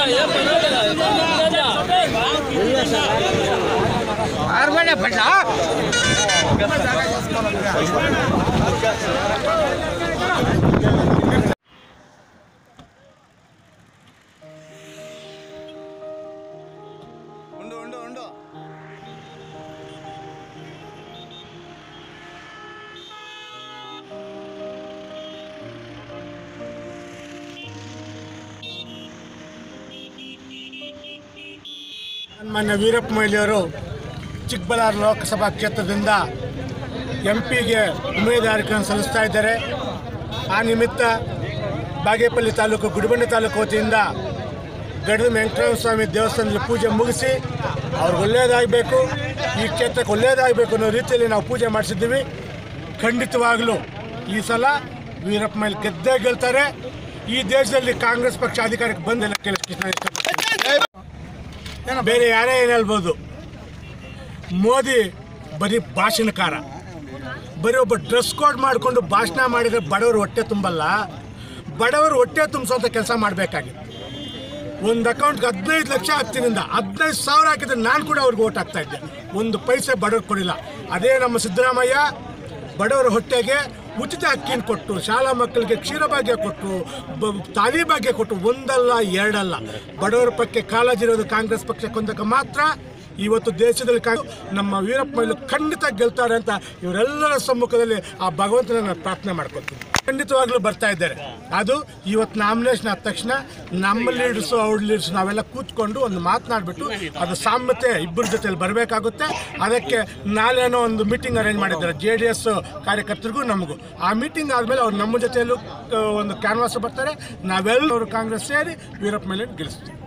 ಮಾನ್ಯ ವೀರಪ್ಪ ಮೊಯ್ಲಿಯವರು ಚಿಕ್ಕಬಳ್ಳಾಪುರ ಲೋಕಸಭಾ ಕ್ಷೇತ್ರದಿಂದ ಎಂಪಿಗೆ ಉಮೇದುವಾರಿಕೆಯನ್ನು ಸಲ್ಲಿಸ್ತಾ ಇದ್ದಾರೆ. ಆ ನಿಮಿತ್ತ ಬಾಗೇಪಲ್ಲಿ ತಾಲೂಕು ಗುಡಿಬಂಡೆ ತಾಲೂಕು ವತಿಯಿಂದ ಗಡದ ವೆಂಕಟೇಶ್ವರ ಸ್ವಾಮಿ ದೇವಸ್ಥಾನದಲ್ಲಿ ಪೂಜೆ ಮುಗಿಸಿ ಅವ್ರಿಗೆ ಒಳ್ಳೆಯದಾಗಬೇಕು, ಈ ಕ್ಷೇತ್ರಕ್ಕೆ ಒಳ್ಳೆಯದಾಗಬೇಕು ಅನ್ನೋ ರೀತಿಯಲ್ಲಿ ನಾವು ಪೂಜೆ ಮಾಡಿಸಿದ್ದೀವಿ. ಖಂಡಿತವಾಗಲೂ ಈ ಸಲ ವೀರಪ್ಪ ಮೊಯ್ಲಿ ಗೆದ್ದೇ ಗೆಲ್ತಾರೆ. ಈ ದೇಶದಲ್ಲಿ ಕಾಂಗ್ರೆಸ್ ಪಕ್ಷ ಅಧಿಕಾರಕ್ಕೆ ಬಂದಿಲ್ಲ. ಬೇರೆ ಯಾರೇ ಏನು ಹೇಳ್ಬೋದು, ಮೋದಿ ಬರೀ ಭಾಷಣಕಾರ, ಬರೀ ಒಬ್ಬ ಡ್ರೆಸ್ ಕೋಡ್ ಮಾಡಿಕೊಂಡು ಭಾಷಣ ಮಾಡಿದರೆ ಬಡವರು ಹೊಟ್ಟೆ ತುಂಬಲ್ಲ. ಬಡವರು ಹೊಟ್ಟೆ ತುಂಬಿಸೋಂಥ ಕೆಲಸ ಮಾಡಬೇಕಾಗಿತ್ತು. ಒಂದು ಅಕೌಂಟ್ಗೆ 15 ಲಕ್ಷ ಹಾಕ್ತೀನಿಂದ 15,000 ಹಾಕಿದ್ರೆ ನಾನು ಕೂಡ ಅವ್ರಿಗೆ ಓಟ್ ಹಾಕ್ತಾ ಇದ್ದೆ. ಒಂದು ಪೈಸೆ ಬಡವ್ರಿಗೆ ಕೊಡಿಲ್ಲ. ಅದೇ ನಮ್ಮ ಸಿದ್ದರಾಮಯ್ಯ ಬಡವರ ಹೊಟ್ಟೆಗೆ ಉಚಿತ ಅಕ್ಕಿನ ಕೊಟ್ಟು, ಶಾಲಾ ಮಕ್ಕಳಿಗೆ ಕ್ಷೀರಭಾಗ್ಯ ಕೊಟ್ಟು, ತಾಲಿ ಭಾಗ್ಯ ಕೊಟ್ಟು, ಒಂದಲ್ಲ ಎರಡಲ್ಲ. ಬಡವರ ಪಕ್ಕೆ ಕಾಳಜಿರೋದು ಕಾಂಗ್ರೆಸ್ ಪಕ್ಷಕ್ಕೊಂದಕ್ಕೆ ಮಾತ್ರ. ಇವತ್ತು ದೇಶದಲ್ಲಿ ನಮ್ಮ ವೀರಪ್ಪ ಮೊಯ್ಲಿ ಖಂಡಿತ ಗೆಲ್ತಾರೆ ಅಂತ ಇವರೆಲ್ಲರ ಸಮ್ಮುಖದಲ್ಲಿ ಆ ಭಗವಂತನ ಪ್ರಾರ್ಥನೆ ಮಾಡ್ಕೊಳ್ತೀವಿ. ಖಂಡಿತವಾಗ್ಲೂ ಬರ್ತಾ ಇದ್ದಾರೆ. ಅದು ಇವತ್ತು ನಾಮಿನೇಷನ್ ಆದ ತಕ್ಷಣ ನಮ್ಮ ಲೀಡರ್ಸು ಅವ್ರ ಲೀಡರ್ಸ್ ನಾವೆಲ್ಲ ಕೂತ್ಕೊಂಡು ಒಂದು ಮಾತನಾಡ್ಬಿಟ್ಟು ಅದು ಸಾಮ್ಯತೆ ಇಬ್ಬರ ಜೊತೆಯಲ್ಲಿ ಬರಬೇಕಾಗುತ್ತೆ. ಅದಕ್ಕೆ ನಾಳೆನೋ ಒಂದು ಮೀಟಿಂಗ್ ಅರೇಂಜ್ ಮಾಡಿದ್ದಾರೆ JDS ಕಾರ್ಯಕರ್ತರಿಗೂ ನಮಗೂ. ಆ ಮೀಟಿಂಗ್ ಆದಮೇಲೆ ಅವ್ರು ನಮ್ಮ ಜೊತೆಯಲ್ಲೂ ಒಂದು ಕ್ಯಾನ್ವಾಸ್ ಬರ್ತಾರೆ. ನಾವೆಲ್ಲರೂ ಕಾಂಗ್ರೆಸ್ ಸೇರಿ ವೀರಪ್ಪ ಮೊಯ್ಲಿ ಗೆಲ್ಲಿಸ್ತೀವಿ.